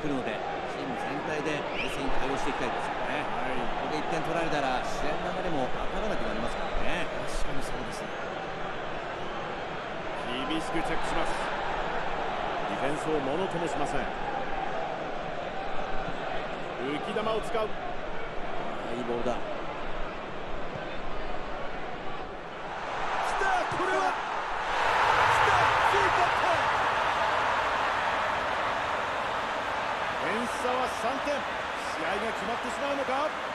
くるので、チーム全体で冷静に対応していきたいですよね。ここで1点取られたら試合の流れも分からなくなりますからね。 確かにそうですね。厳しくチェックします。ディフェンスをものともしません。浮き球を使う。 いいボールだ。 これは点差は3点。試合が決まってしまうのか。